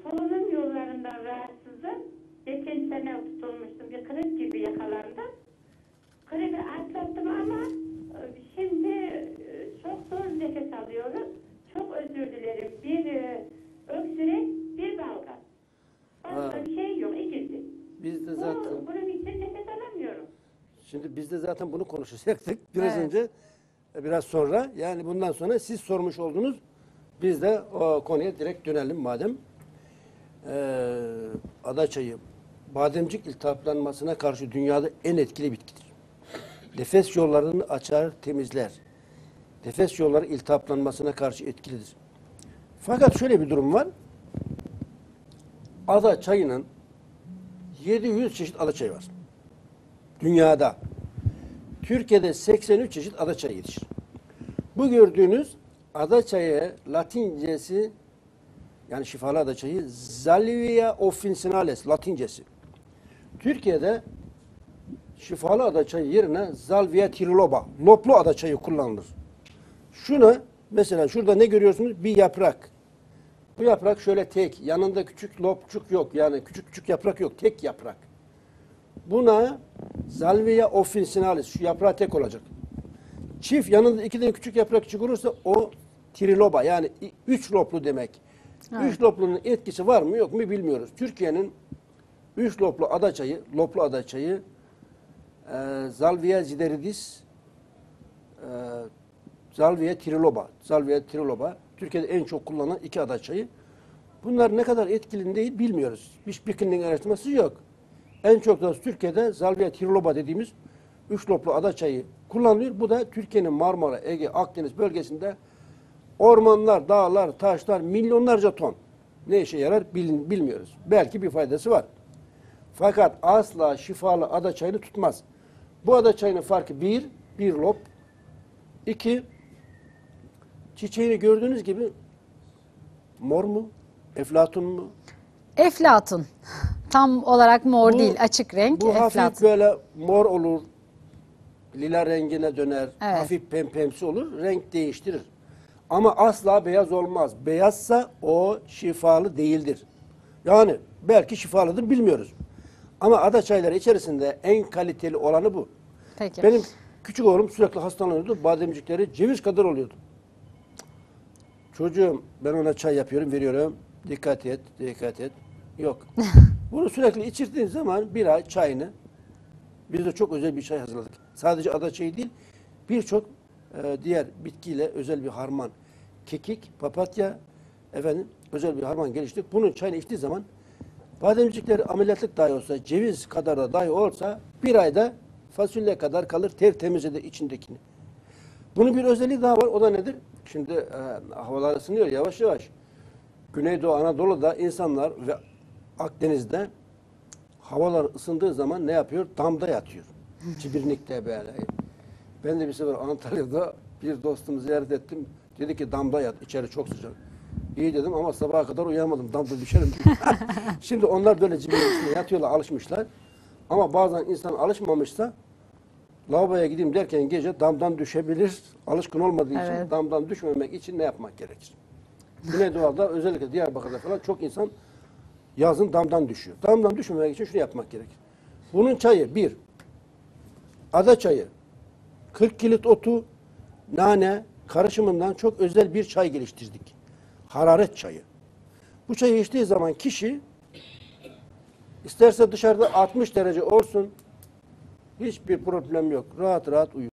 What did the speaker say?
solunum yollarından rahatsızım. Geçen sene tutulmuştum. Bir grip gibi yakalandım. Gribi atlattım ama şimdi çok zor nefes alıyorum. Çok özür dilerim. Bir öksürek, bir balgam. Başka bir şey yok. İkisi. Biz de zaten... Bunun için nefes alamıyorum. Şimdi biz de zaten bunu konuşacaktık. Biraz önce, biraz sonra. Yani bundan sonra siz sormuş oldunuz. Biz de o konuya direkt dönelim madem. Adaçayı bademcik iltihaplanmasına karşı dünyada en etkili bitkidir. Nefes yollarını açar, temizler. Nefes yolları iltihaplanmasına karşı etkilidir. Fakat şöyle bir durum var. Adaçayının 700 çeşit adaçayı var. Dünyada. Türkiye'de 83 çeşit adaçayı yetişir. Bu gördüğünüz adaçayı Latincesi, yani şifalı adaçayı Salvia officinales Latincesi. Türkiye'de şifalı adaçayı yerine Salvia triloba, loplu adaçayı kullanılır. Şuna mesela şurada ne görüyorsunuz? Bir yaprak. Bu yaprak şöyle tek, yanında küçük lopçuk yok. Yani küçük küçük yaprak yok, tek yaprak. Buna Salvia officinalis, şu yaprağı tek olacak. Çift, yanında iki tane küçük yaprak çıkılırsa o triloba, yani üç loplu demek. Evet. Üç loplunun etkisi var mı yok mu bilmiyoruz. Türkiye'nin üç loplu adaçayı Salvia zideridis, Salvia triloba. Türkiye'de en çok kullanılan iki adaçayı. Bunlar ne kadar etkili değil bilmiyoruz. Hiçbir klinik araştırması yok. En çok da Türkiye'de Salvia triloba dediğimiz üç loplu adaçayı kullanılıyor. Bu da Türkiye'nin Marmara, Ege, Akdeniz bölgesinde ormanlar, dağlar, taşlar, milyonlarca ton. Ne işe yarar bilmiyoruz. Belki bir faydası var. Fakat asla şifalı adaçayını tutmaz. Bu adaçayının farkı bir lop. İki, çiçeğini gördüğünüz gibi mor mu, eflatun mu? Eflatun. Tam olarak mor değil, açık renk. Bu eflatun. hafif böyle mor olur, lila rengine döner, evet. Hafif pempemsi olur, renk değiştirir. Ama asla beyaz olmaz. Beyazsa o şifalı değildir. Yani belki şifalıdır bilmiyoruz. Ama adaçayları içerisinde en kaliteli olanı bu. Peki. Benim küçük oğlum sürekli hastalanıyordu. Bademcikleri ceviz kadar oluyordu. Çocuğum, ben ona çay yapıyorum, veriyorum. Dikkat et, dikkat et. Yok. Bunu sürekli içirdiğin zaman bir ay çayını, biz de çok özel bir çay hazırladık. Sadece adaçayı değil, birçok diğer bitkiyle özel bir harman. Kekik, papatya, özel bir harman geliştirdik. Bunun çayını içtiği zaman bademcikleri ameliyatlık dahi olsa, ceviz kadar da dahi olsa bir ayda fasulye kadar kalır, tertemiz eder içindekini. Bunun bir özelliği daha var, o da nedir? Şimdi havalar ısınıyor yavaş yavaş. Güneydoğu Anadolu'da insanlar ve Akdeniz'de havalar ısındığı zaman ne yapıyor? Damda yatıyor. Çibirlikte böyle. Ben de bir sefer Antalya'da bir dostumu ziyaret ettim. Dedi ki damda yat, içeri çok sıcak. İyi dedim ama sabaha kadar uyuyamadım, damda düşerim. Şimdi onlar böyle çibirlikte yatıyorlar, alışmışlar. Ama bazen insan alışmamışsa lavaboya gideyim derken gece damdan düşebilir. Alışkın olmadığı için damdan düşmemek için ne yapmak gerekir? Güneydoğu'da özellikle Diyarbakır'da falan çok insan yazın damdan düşüyor. Damdan düşmemek için şunu yapmak gerekir. Bunun çayı bir, ada çayı, 40 kilit otu, nane karışımından çok özel bir çay geliştirdik. Hararet çayı. Bu çayı içtiği zaman kişi isterse dışarıda 60 derece olsun, hiçbir problem yok. Rahat rahat uyur.